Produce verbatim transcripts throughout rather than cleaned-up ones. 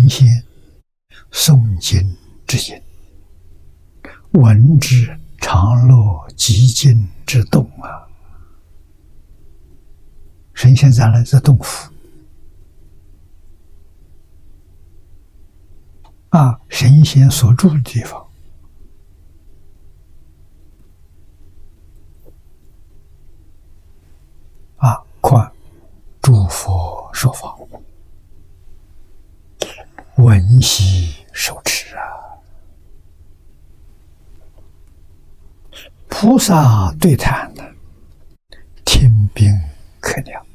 神仙诵经之音，闻之常乐极尽之动啊！神仙在哪？在洞府啊，神仙所住的地方。啊，况诸佛说法，闻习受持啊！菩萨对谈的，天兵可量。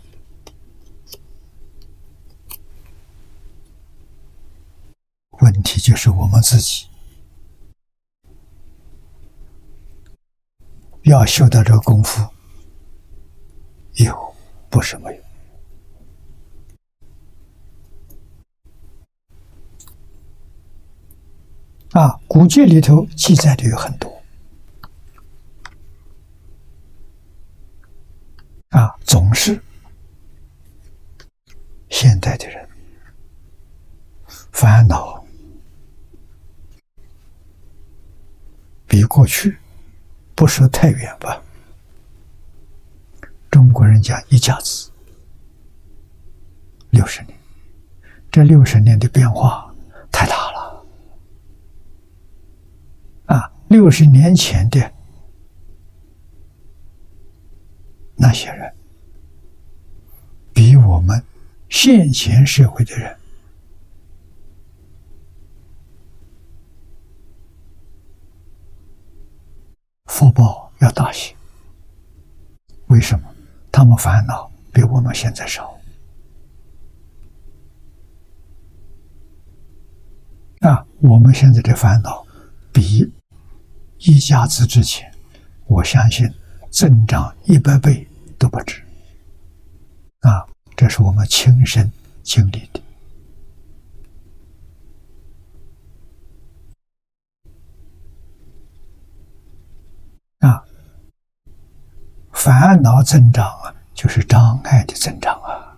问题就是我们自己要修到这个功夫，有不是没有。啊，古籍里头记载的有很多。啊，总是现代的人烦恼比过去不是太远吧？中国人讲一甲子六十年，这六十年的变化太大了啊！六十年前的那些人，比我们现前社会的人福报要大些。为什么？他们烦恼比我们现在少啊！我们现在的烦恼比一甲子之前，我相信增长一百倍都不止啊！这是我们亲身经历的啊！烦恼增长啊，就是障碍的增长啊！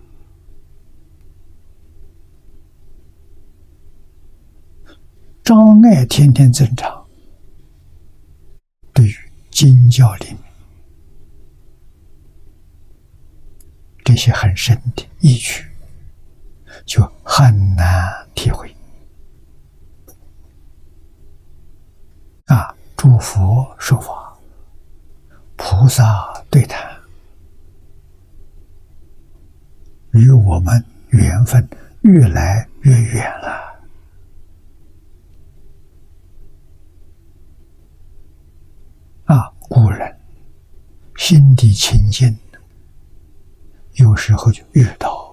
障碍天天增长，对于经教里面这些很深的意趣，就很难体会啊！诸佛说法，菩萨对谈，与我们缘分越来越远了啊！古人心地清净，有时候就遇到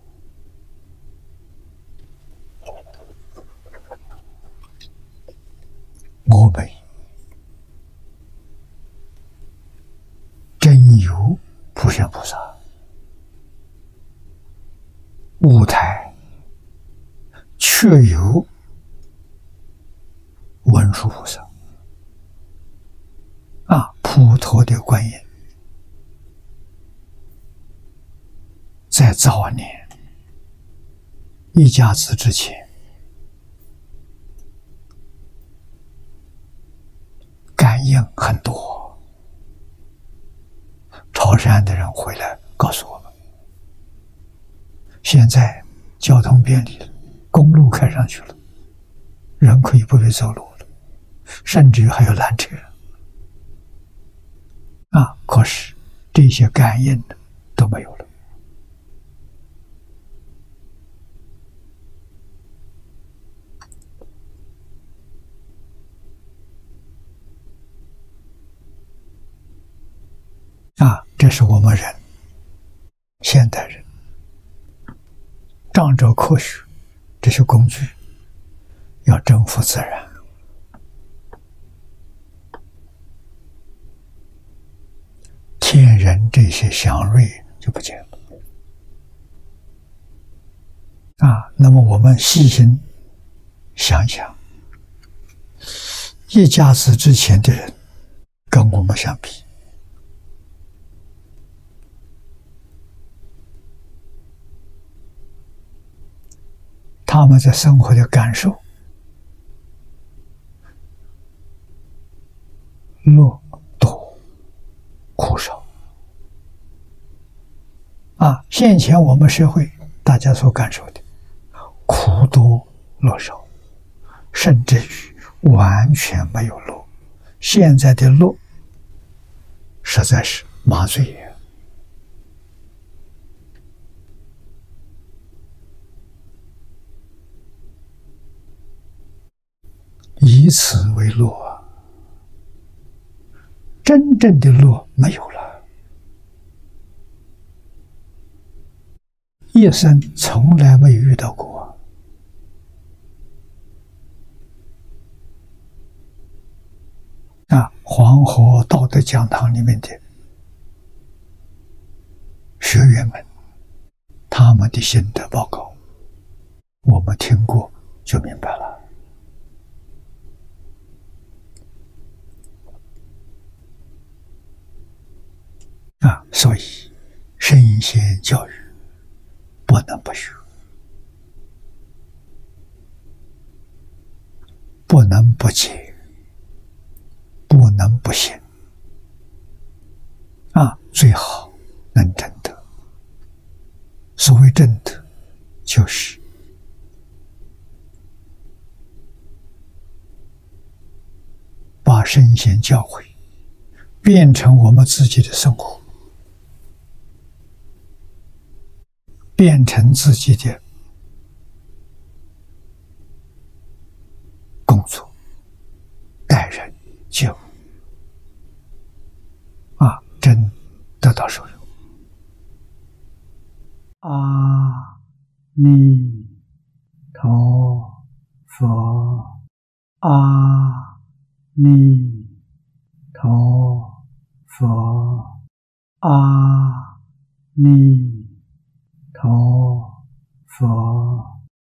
我们真有普贤菩萨，舞台确有文殊菩萨啊，普陀的观音，在早年一甲子之前，感应很多。潮汕的人回来告诉我们，现在交通便利了，公路开上去了，人可以不必走路了，甚至于还有缆车啊！可是这些感应都没有了啊！这是我们人，现代人仗着科学这些工具，要征服自然，天人这些祥瑞就不见了啊！那么我们细心想想，一甲子之前的人跟我们相比， 他们在生活的感受，乐多苦少啊！现前我们社会大家所感受的苦多乐少，甚至于完全没有乐。现在的乐实在是麻醉呀！以此为乐啊，真正的乐没有了，一生从来没有遇到过啊！黄河道德讲堂里面的学员们，他们的心得报告，我们听过就明白了。啊，所以圣贤教育不能不学，不能不戒，不能不信。啊，最好能证得。所谓证得，就是把圣贤教诲变成我们自己的生活，变成自己的工作，待人接物，啊，真得到受用。阿弥陀佛，阿弥陀佛，阿弥陀